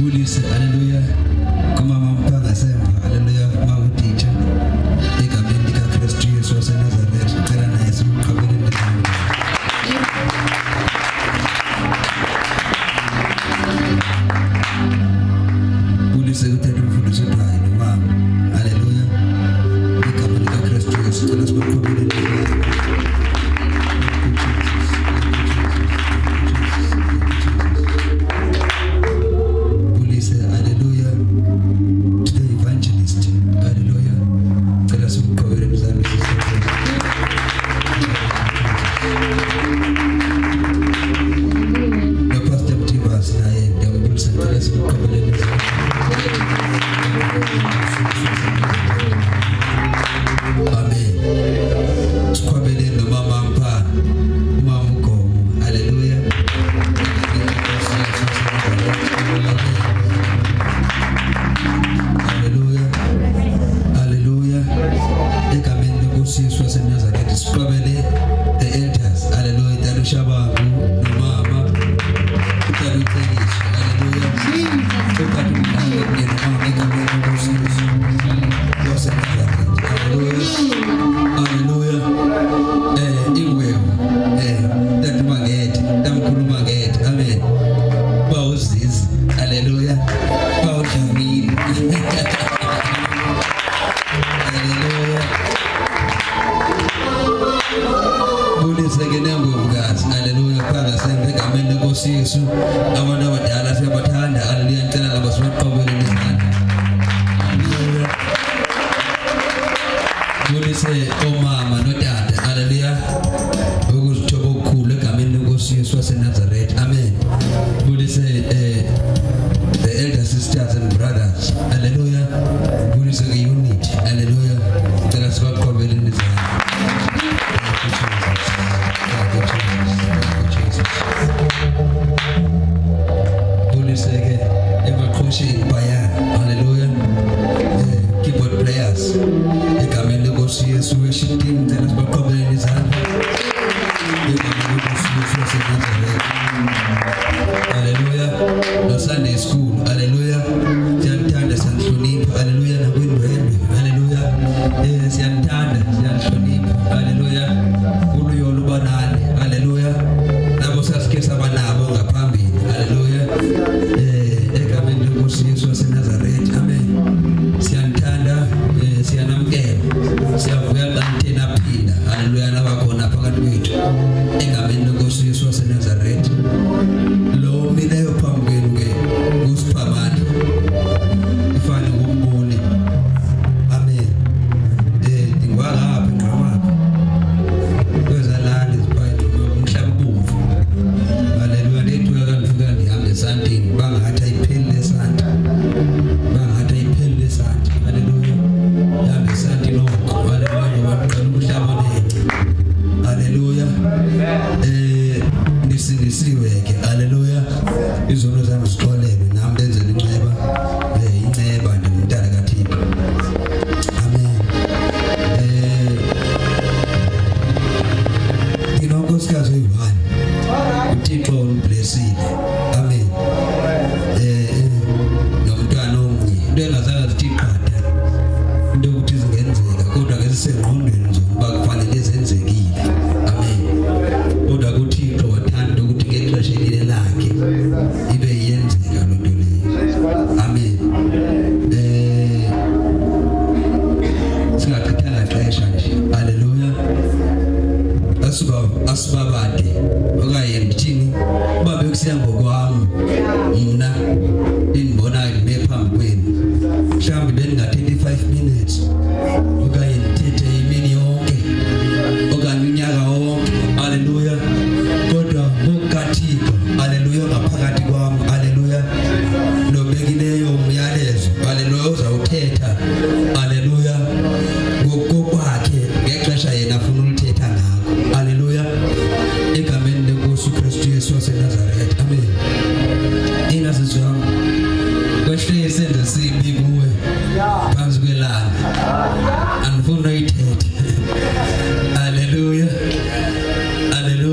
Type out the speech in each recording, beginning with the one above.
Bulise, haleluya. Kama mama anasema haleluya, mama teacher. Egameni ka Kristo Yesu wa Nazareth, tena na Yesu kabili na Bulise utatufuza tuai mama. Haleluya. Egameni ka Kristo Yesu tena kwa kabili na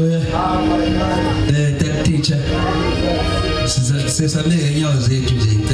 Sesamehe nyayo zetu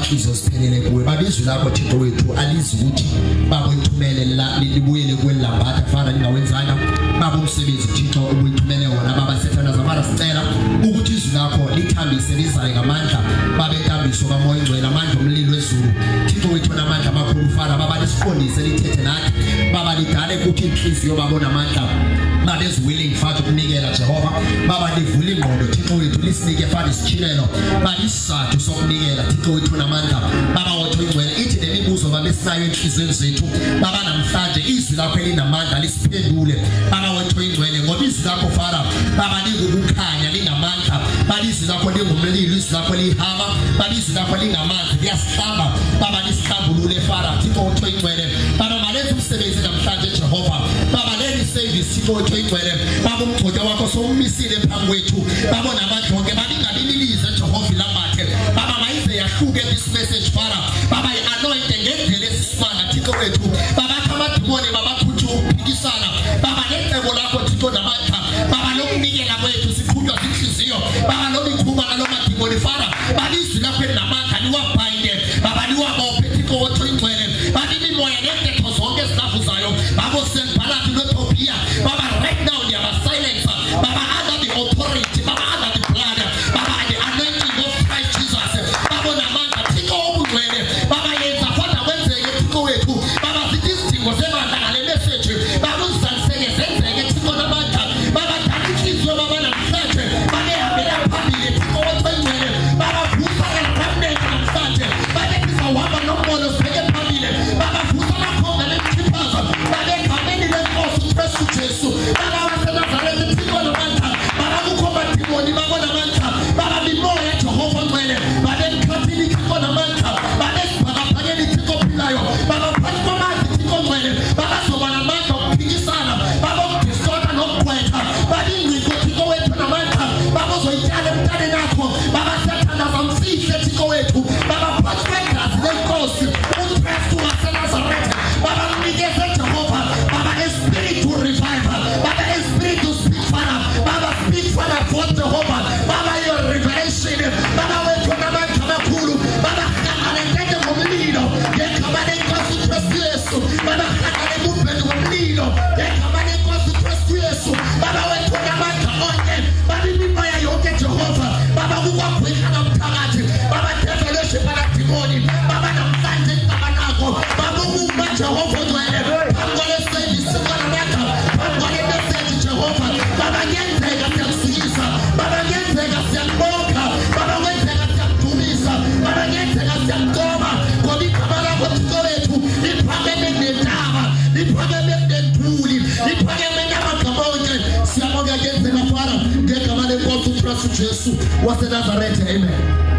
inhliziyo ziphelele kuwe baba izwi lakho Thixo wethu alizi ukuthi baba uthumele la libuyele kwelambatha fana ningawenzanga baba umsebenzi Thixo ubuyithumele wona baba sethana zamara sicela ukuthi izwi lakho lithambise lizale ngamandla baba entambiso kamoya ingcwele amandla omlilo wezulu Thixo wethu namandla amakhulu fana baba lisifundise lithethe nathi baba lidale ukuthi inhliziyo babona amandla baba is willing fana ukunikela Jehova baba livule ingqondo Thixo wethu lisinike fana isitshilelo baba isizathu sokunikela Thixo wethu namandla baba wethu ingcwele ithi nemibuzo baba esinayo enhlizweni zethu baba namhlanje izwi lakho elinamandla lisiphendule baba wethu ingcwele ngoba izwi lakho fana baba likukukhanya linamandla baba izwi lakho lingumlilo izwi lakho lihaba baba izwi lakho lingamanzi liyasihlamba baba lisihlambulule fana Thixo wethu ingcwele baba malenze umsebenzi namhlanje Jehova baba leli service Thixo wethu ingcwele baba umgcotsha wakho sokumisile phambi kwethu baba namandla wonke baba ingabililize Jehova ilamathe baba mayize yahluke this message fana baba i-anointing ngendlela esisimanga Thixo wethu baba amadimoni baba khuthu ukuphikisana baba lecebo lakho Thixo namandla baba lokunikela kwethu sikhutshwa zinhliziyo baba lobikhuma nalomadimoni fana baba izwi lakho elinamandla liwabhayinde baba liwabophe Thixo wethu ingcwele baba imimoya nentetho zonke ezilavuzayo baba sembhalathi noTopia baba right now ndiyaba silence baba under the authority baba under the blood baba the anointing of Christ Jesus baba namandla Thixo obungcwele baba yenza fana wenzeke Thixo wethu baba sithi isidingo semandla ngale message baba uzaliseke zenzeke Thixo namandla baba dala inhliziyo baba namhlanje baba ehambela phambili Thixo wethu ingcwele baba vusa ngamandla namhlanje baba sizawuhamba nombono sibeke phambili baba vusa lakhona lemthiphaza baba egameni lenkosi uKristu Jesu baba waseNazaretha Thixo namandla baba kukho amadimoni baba namandla baba limoya Jehova ngcwele baba emkhathini Thixo namandla baba esibhakabhakeni Thixo ophilayo baba phansi kwamanzi Thixo ngcwele baba zoba namandla okuphikisana baba ukudistorta nokugqwetha baba ingciko Thixo wethu namandla baba uzoyityala emntaneni akho baba siyathandaza mfihle Thixo wethu baba phansi kwegazi lenkosi uKristu waseNazaretha baba mnikeze Jehova baba espiritu to revive baba espiritu speak fana baba speak fana for Jehova baba your revelation baba wethu namandla amakhulu baba kangalendeke ngomlilo ngekhama lenkosi uKristu Yesu baba kangalendeke ngomlilo ngekhama lenkosi uKristu Yesu baba wethu namandla onke baba imimoya yonke Jehova baba kukwagwika namphakathi baba development baba dimoni baba namhlanje baba nakho baba uma Jehova ngcwele phangole service kanamandla phangole message Jehova baba ngenzeka siyakusiyisa baba ngenzeka siyakubonga baba ngenzeka siyakudumisa baba ngenzeka siyakugcoba ngoba igama lakho Thixo wethu liphakeme nentaba liphakeme nentuli liphakeme namagama onke siyabonga ngenzeka fana ngegama lenkosi uKristu Jesu waseNazaretha amen.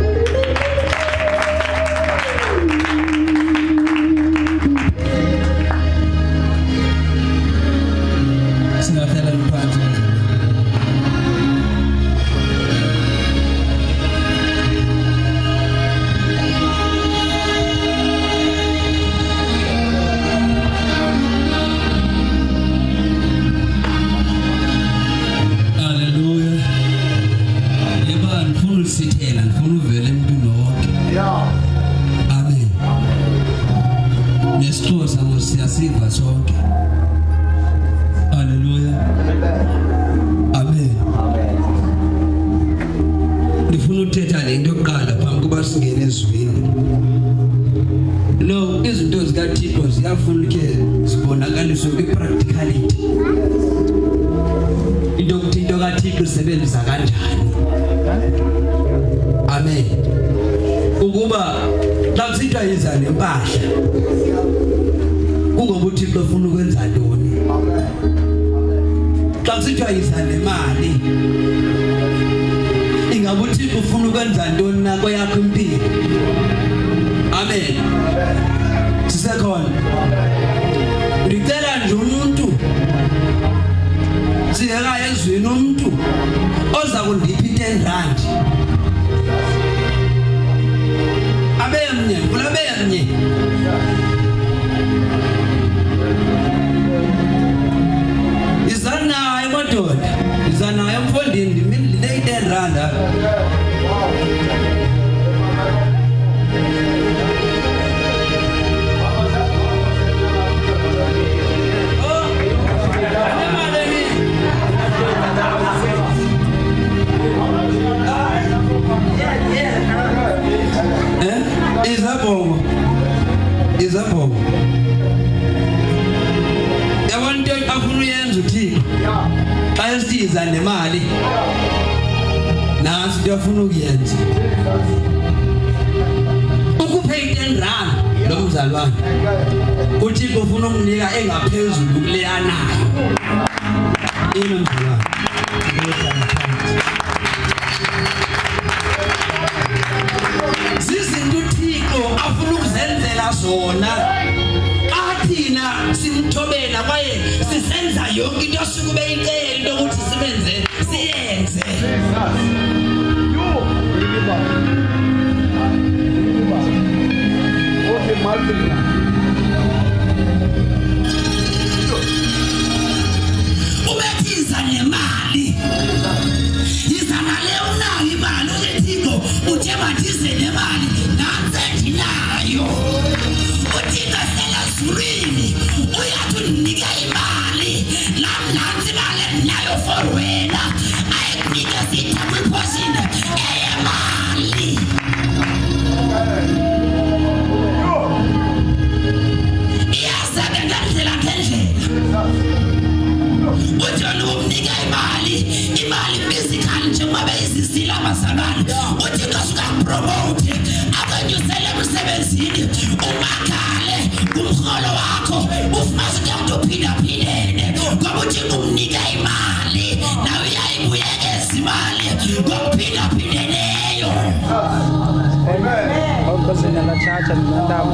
Siyasiva sonke. Hallelujah. Amen. Ndifuna uthetha lento yokuqala phambi kuba singene ezweni. No, izinto zikaThixo ziyafuna ke zibonakaliswe kwi-practicality. Into kaThixo isebenzisa kanjani? Amen. Ukuba xa kusithiwa yiza lempahla kungoba uThixo ufuna ukwenza ntoni? Xa kusithiwa yiza nemali ingabe uThixo ufuna ukwenza ntoni nako yakho impilo? Amen. Sisekhona. Ngicela nje umuntu siyeka ezweni umuntu oza kundipha R10. Abemnye, kulabemnye. Izana madoda, izana mfondini ndimile R10. uyasitiza nemali nansi ndiyafuna ukuyenza ukuphe 10 rand lo mzalwane uthi ufuna umnika engaphezulu kuleyanayo ino mzalwane zizinto uThixo afuna ukuzenzela zona athina simthobela kwaye sisenza yonke into osukube icela ukuthi sibenze siyenze ubethiza nemali izana leyo nayo imali uThixo uthe bathize nemali nansi nayo uThixo selazulwini uyathi unika imali nansi imali nayo for wena ayikunika sithatha iphosini eyemali iyasebenza ndlela ngendlela uJohn umnika imali physical njengoba beyizisila abazalwane uThixo sukapromote akanyusele emsebenzini umakale umholo wakho ufumasa ukuthi uphindaphindene ngoba uThixo umnika imali nawe uyayibuyekeza imali ngokuphindaphindeneyo. Amen. Awukosena la chacha ndandaba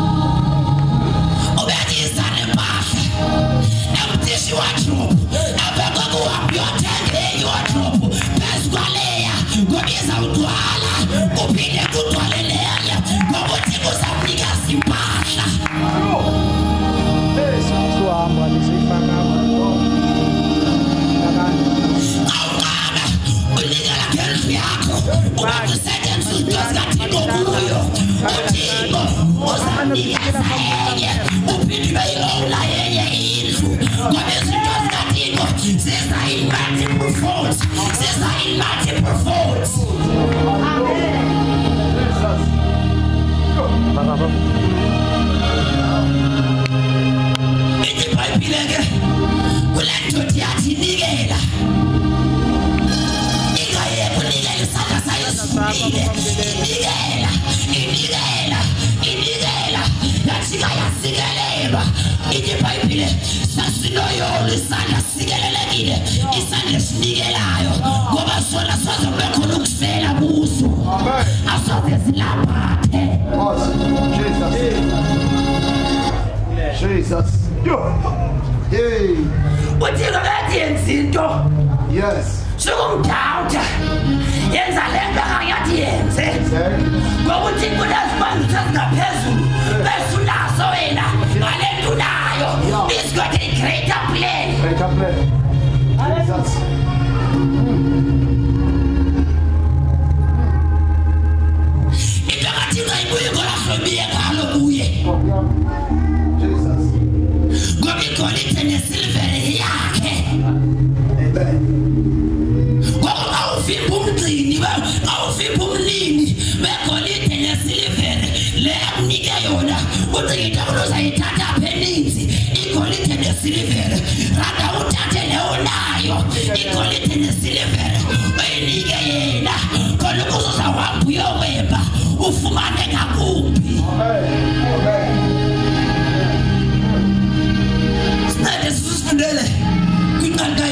obekisa nempahla emthishi wardrobe abeka kuhambi yothenge wardrobe phezukwaleya ngobiza udwala kuphinde kudwale leya ngoba uThixo uzakunika impahla esiwahamba lisifaka awukaba unikela ngendlu yakho ubakusebenza uZathixo kuyo uThixo uzakunika enye uphinde bayilawula enye indlu ngoba izinto zikaThixo ziza in multiple folds ithi iBhayibhile ke kulandoda yathi nikela ingayekho nikela isandla sayo sivulile inikela yathi kayasikelelwa ithi iBhayibhile sasiloyolo isandla sikelelekile isandla sinikelayo ngoba sona sozobe khona ukusela kuso asoze silaphathe Jesus. Hey. What you gonna do, Zinto? Yes. So come down. Yenza lenga ngayayenze. Ngokuthi kunazibani uthatha phezulu. Bese ulazo wena. Ngalento nayo. It's got a greater plan. Greater plan. Jesus. Itakathi ngayibuye ngolahlobiye ngalo kuye. Ngoba igolide nesilivere yakhe. Amen. Ngoba awuvimba umgcini awuvimba umlimi begolide nesilivere le akunike yona ucingita uzayithatha pheninzi igolide nesilivere rada uthathe leyo nayo igolide nesilivere uyinike yena khona uzawuhamba uyoweba ufumane ngakumbi. Amen. Sinade sisifundele kwinqanqa